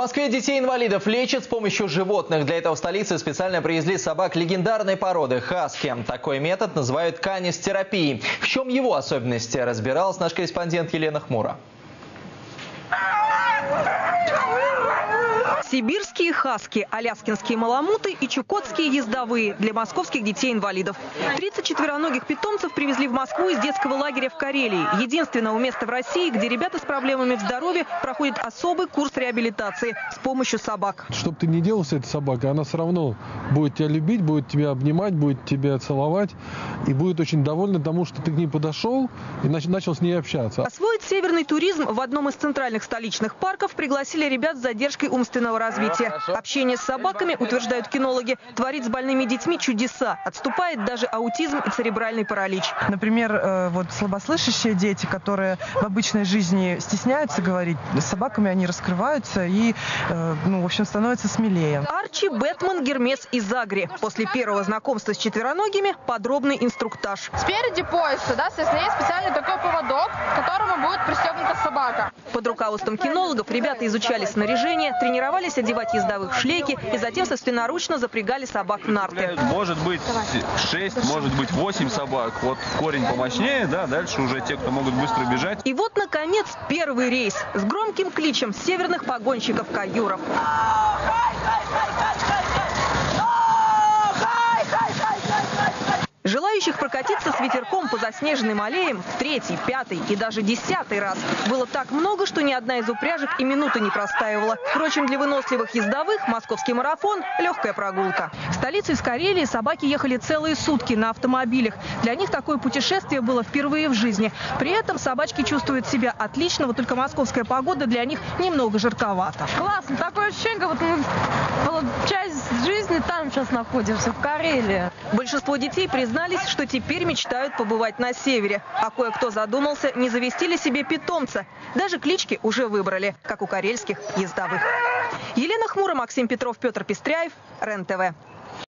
Москве детей-инвалидов лечат с помощью животных. Для этого в столице специально привезли собак легендарной породы – хаски. Такой метод называют канистерапией. В чем его особенности, разбиралась наш корреспондент Елена Хмура. Сибирские хаски, аляскинские маламуты и чукотские ездовые для московских детей-инвалидов. 30 четвероногих питомцев привезли в Москву из детского лагеря в Карелии. Единственного места в России, где ребята с проблемами в здоровье проходят особый курс реабилитации с помощью собак. Что бы ты ни делал с этой собакой, она все равно будет тебя любить, будет тебя обнимать, будет тебя целовать и будет очень довольна тому, что ты к ней подошел и начал с ней общаться. Освоить северный туризм в одном из центральных столичных парков пригласили ребят с задержкой умственного развития. Общение с собаками, утверждают кинологи, творит с больными детьми чудеса. Отступает даже аутизм и церебральный паралич. Например, вот слабослышащие дети, которые в обычной жизни стесняются говорить, с собаками они раскрываются и, в общем, становятся смелее. Арчи, Бэтмен, Гермес и Загри. После первого знакомства с четвероногими подробный инструктаж. Спереди пояса, соответственно, есть специальный такой поводок, к которому будет пристегнута собака. Под руководством кинологов ребята изучали снаряжение, тренировались одевать ездовых в шлейки и затем собственноручно запрягали собак в нарты. Может быть 6, может быть 8 собак. Вот корень помощнее, дальше уже те, кто могут быстро бежать. И вот, наконец, первый рейс с громким кличем северных погонщиков-каюров. Желающих прокатиться с ветерком по заснеженным аллеям в 3-й, 5-й и даже 10-й раз было так много, что ни одна из упряжек и минуты не простаивала. Впрочем, для выносливых ездовых московский марафон – легкая прогулка. В столицу из Карелии собаки ехали целые сутки на автомобилях. Для них такое путешествие было впервые в жизни. При этом собачки чувствуют себя отлично, вот только московская погода для них немного жарковата. Классно, такое ощущение, как будто мы часть жизни там сейчас находимся, в Карелии. Большинство детей признались, что теперь мечтают побывать на севере. А кое-кто задумался, не завести ли себе питомца. Даже клички уже выбрали, как у карельских ездовых. Елена Хмура, Максим Петров, Петр Пестряев, РЕН-ТВ.